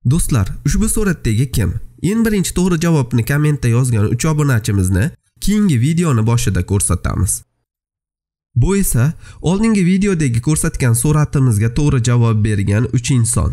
Do'stlar, ushbu suratdagi kim? Eng birinchi to'g'ri javobni kommentda yozgan 3 obunachimizni keyingi videoni boshida ko'rsatamiz. Bu esa oldingi videodagi ko'rsatgan suratimizga to'g'ri javob bergan 3 inson.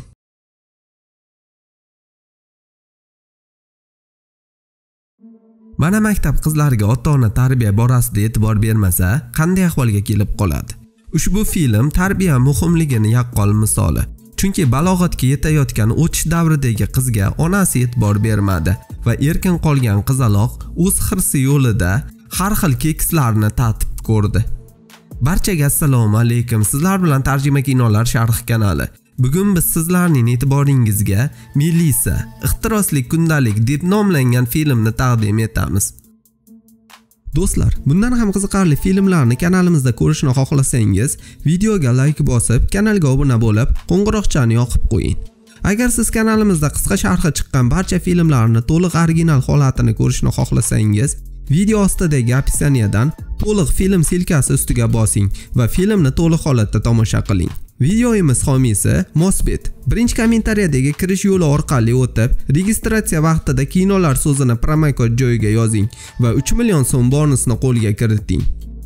Mana maktab qizlariga ota-ona tarbiya borasida e'tibor bermasa, qanday ahvolga kelib qoladi? Ushbu film tarbiya muhimligini yaqqol misoli. Chunki balog'atga yetayotgan o'tish davridagi qizga onasi e'tibor bermadi va erkin qolgan qizaloq o'z xirsi yo'lida har xil kekslarni tatib ko'rdi. Barchaga assalomu alaykum. Sizlar bilan Tarjima kinolar sharh kanali. Bugun biz sizlarning e'tiboringizga Melissa ixtirosli kundalik deb nomlangan filmni taqdim etamiz. Do'stlar, bundan ham qiziqarli filmlarni kanalimizda ko'rishni xohlasangiz, videoga like bosib, kanalga obuna bo'lib, qo'ng'iroqchani yoqib qo'ying. Agar siz kanalimizda qisqa sharhi chiqqan barcha filmlarni to'liq original holatini ko'rishni xohlasangiz, video ostidagi opsiyadan to'liq film silkasi ustiga bosing va filmni to'liq holatda tomosha qiling. Videomiz homiysi Mosbet. Birinchi kommentariyadagi kirish yo'li orqali o'tib, registratsiya vaqtida kinolar so'zini promokod joyiga yozing va 3 million so'm bonusni qo'lga kiriting.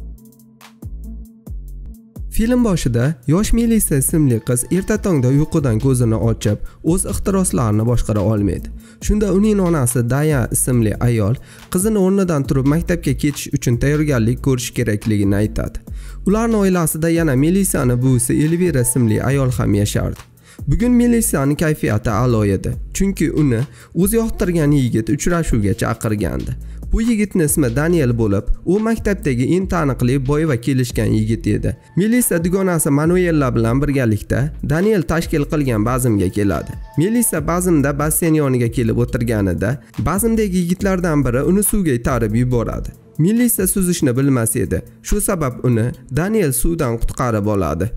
Film boshida yosh Melissa ismli qiz erta tongda uyqudan ko'zini ochib, o'z ixtiroslarini boshqara olmaydi. Shunda uning onasi Daya ismli ayol qizini o'rnidan turib maktabga ketish uchun tayyorgarlik ko'rish kerakligini aytadi. Ularning oilasida yana Melissani buvisi Elvira ismli ayol ham yashardi. Bugun Melissaning kayfiyati a'lo edi, chunki uni o'zi yoqtirgan yigit uchrashuvga chaqirgandi. Bu yigitning ismi Daniel bo'lib, u maktabdagi eng taniqli boy va kelishgan yigit edi. Melissa dugonasi Manuela bilan birgalikda Daniel tashkil qilgan bazmga keladi. Melissa bazmda basseyn yoniga kelib o'tirganida, bazmdagi yigitlardan biri uni suvga itarib yuboradi. Melissa suzishni bilmas edi. Shu sabab uni Daniel suvdan qutqarib oladi.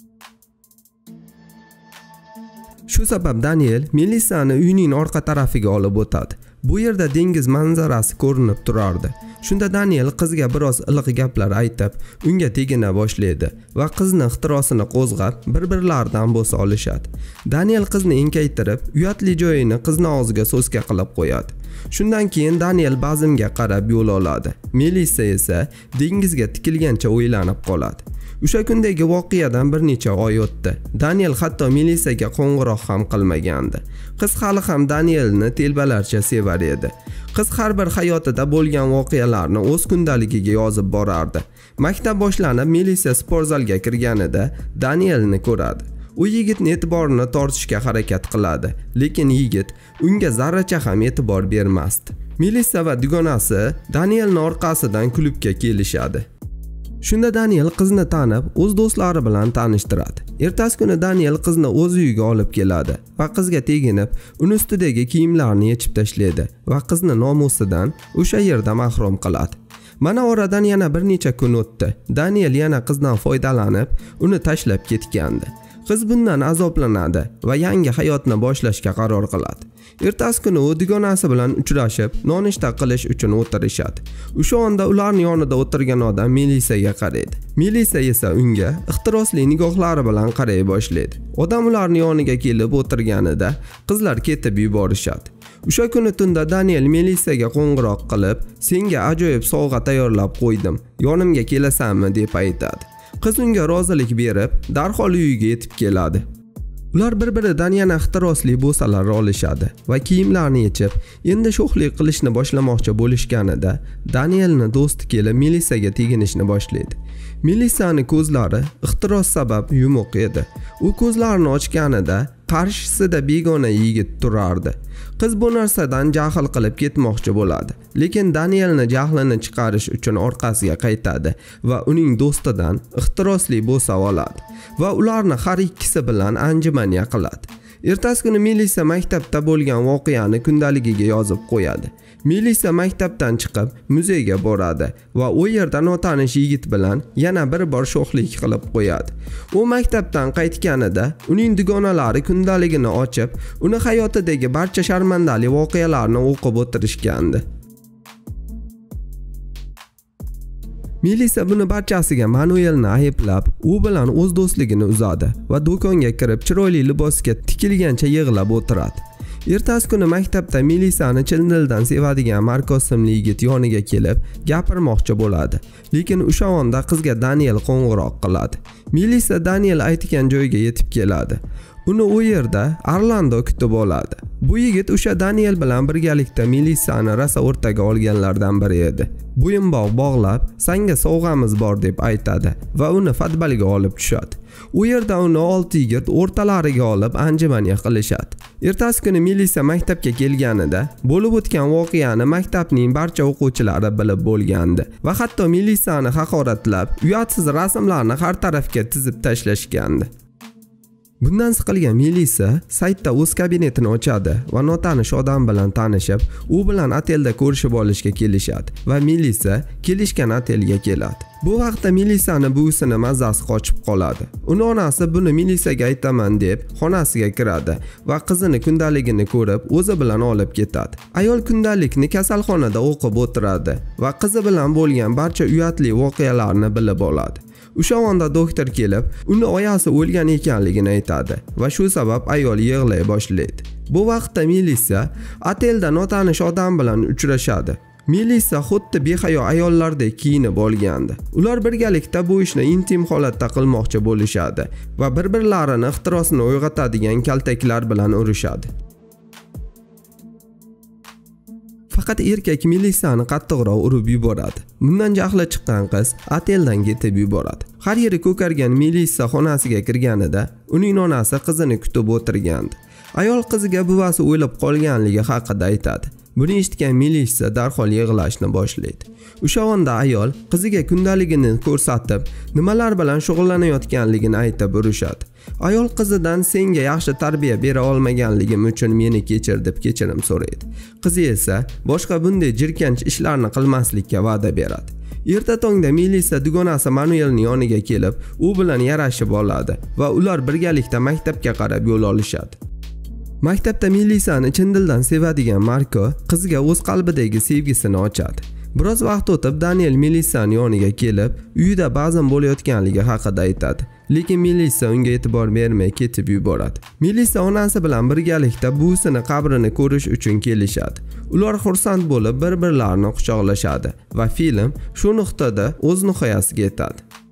Shu sabab Daniel Melissani uyining orqa tarafiga olib o'tadi. Bu yerda dengiz manzarasi ko'rinib turardi. Shunda Daniel qizga biroz iliq gaplar aytib, unga tegina boshlaydi va qizni ixtirosini qo'zg'ab, bir-birlaridan bo'sa olishadi. Daniel qizni enkaytirib, uyatli joyini qizning og'ziga so'ska qilib qo'yadi. Shundan keyin Daniel bazmga qarab yo'l oladi. Melissa esa dengizga tikilgancha o'ylanib qoladi. O'sha kundagi voqeadan bir necha oy o'tdi. Daniel hatto Melissaga qo'ng'iroq ham qilmagandi. Qiz hali ham Danielni telbalarcha sevar edi. Qiz har bir hayotida bo'lgan voqealarni o'z kundaligiga yozib borardi. Maktab boshlanib, Melissa sportzalga kirganida Danielni ko'radi. U yigitning e'tiborini tortishga harakat qiladi, lekin yigit unga zarracha ham e'tibor bermasdi. Melissa va dugonasi Danielning orqasidan klubga kelishadi. Shunda Daniel qizni tanib, o'z do'stlari bilan tanishtiradi. Ertasi kuni Daniel qizni o'z uyiga olib keladi va qizga teginib, uni ustidagi kiyimlarini yechib tashlaydi va qizni nomusidan o'sha yerda mahrum qiladi. Mana oradan yana bir necha kun o'tdi. Daniel yana qizdan foydalanib, uni tashlab ketgandi. Qiz bundan azoblanadi va yangi hayotni boshlashga qaror qiladi. Ertasi kuni u dugonasi bilan uchrashib, nonushta qilish uchun o'tirishadi. O'sha onda ularning yonida o'tirgan odam Melissaga qaraydi. Melissa esa unga ixtirosli nigohlari bilan qaray boshlaydi. Odam ularning yoniga kelib o'tirganida qizlar ketib yuborishadi. O'sha kuni tunda Daniel Melissaga qo'ng'iroq qilib, "Senga ajoyib sovg'a tayyorlab qo'ydim. Yonimga kelasanmi?" deb aytadi. Qiz unga rozilik berib, darhol uyiga yetib keladi. Ular bir-biridan yana ixtirosli bo'salar olishadi va kiyimlarni yechib, endi sho'xlik qilishni boshlamoqchi bo'lishganida Danielning do'sti kelib Melissaga teginishni boshlaydi. Melissaning ko'zlari ixtiros sabab yumuq edi. U ko'zlarini ochganida qarshisida begona yigit turardi. Qiz bu narsadan jahl qilib ketmoqchi bo'ladi, lekin Danielni jahlini chiqarish uchun orqasiga qaytadi va uning do'stidan ixtirosli bo'sa oladi va ularni har ikkisi bilan anjumanya qiladi. Ertasi kuni Melissa maktabda bo'lgan voqeani kundaligiga yozib qo'yadi. Melissa maktabdan chiqib muzeyga boradi va u yerda notanish yigit bilan yana bir bor sho'xlik qilib qo'yadi. U maktabdan qaytganida uning dugonalari kundaligini ochib, uni hayotidagi barcha sharmandali voqealarni o'qib o'tirishgandi. Melissa buni barchasiga Manuelni ayblab, u bilan o'z do'stligini uzadi va do'konga kirib chiroyli libosga tikilgancha yig'lab o'tiradi. Ertasi kuni maktabda Melisani chin dildan sevadigan Marko ismli yigit yoniga kelib, gapirmoqchi bo'ladi. Lekin o'sha onda qizga Daniel qo'ng'iroq qiladi. Melisa Daniel aytgan joyga yetib keladi. Uni u yerda Orlando kutib oladi. Bu yigit o'sha Daniel bilan birgalikda Melisani rosa o'rtaga olganlardan biri edi. Bo'yinbog' bog'lab, "Senga sovg'amiz bor" deb aytadi va uni fotbalga olib tushadi. U yerda uni 6 yigit o'rtalariga olib anjumanga qilishadi. Ertasi kuni Melisa maktabga kelganida bo'lib o'tgan voqeani maktabning barcha o'quvchilari bilib bo'lgandi va hatto Melisani haqoratlab, uyatsiz rasmlarni har tarafga tizib tashlashgandi. Bundan siqilgan Melisa saytda o'z kabinetini ochadi va notanish odam bilan tanishib, u bilan otelda ko'rishib olishga kelishadi va Melisa kelishgan otelga keladi. Bu vaqtda Melisani buvisini mazasi qochib qoladi. Uni onasi buni Melisaga aytaman deb xonasiga kiradi va qizini kundaligini ko'rib, o'zi bilan olib ketadi. Ayol kundalikni kasalxonada o'qib o'tiradi va qizi bilan bo'lgan barcha uyatli voqealarni bilib oladi. O'sha onda doktor kelib, uni oyasi o'lgan ekanligini aytadi va shu sabab ayol yig'lay boshlaydi. Bu vaqtda Melisa otelda notanish odam bilan uchrashadi. Melisa xuddi behayo ayollardek kiyinib olgandi. Ular birgalikda bu ishni intim holatda qilmoqchi bo'lishadi va bir-birlarini ixtirosini uyg'otadigan kaltaklar bilan urishadi. Faqat erkak Melisani qattiqroq urib yuboradi. Bundan jahli chiqqan qiz oteldan ketib yuboradi. Har yeri ko'kargan Melisa xonasiga kirganida uning onasi qizini kutib o'tirgandi. Ayol qiziga buvasi o'lib qolganligi haqida aytadi. Buni eshitgan Melisa darhol yig'lashni boshlaydi. O'sha onda ayol qiziga kundaligini ko'rsatib, nimalar bilan shug'ullanayotganligini aytib urishadi. Ayol qizidan "Senga yaxshi tarbiya bera olmaganligim uchun meni kechir" deb kechirim so'raydi. Qizi esa boshqa bunday jirkanch ishlarni qilmaslikka va'da beradi. Erta tongda Melisa dugonasi Manuelning yoniga kelib, u bilan yarashib oladi va ular birgalikda maktabga qarab yo'l olishadi. Maktabda Melisani chin dildan sevadigan Marko qizga o'z qalbidagi sevgisini ochadi. Biroz vaqt o'tib Daniel Melisani yoniga kelib, uyida ba'zan bo'layotganligi haqida aytadi. Lekin Melisa unga e'tibor bermay ketib yuboradi. Melisa onasi bilan birgalikda buvisini qabrini ko'rish uchun kelishadi. Ular xursand bo'lib bir-birlarini quchoqlashadi va film shu nuqtada o'z nihoyasiga yetadi.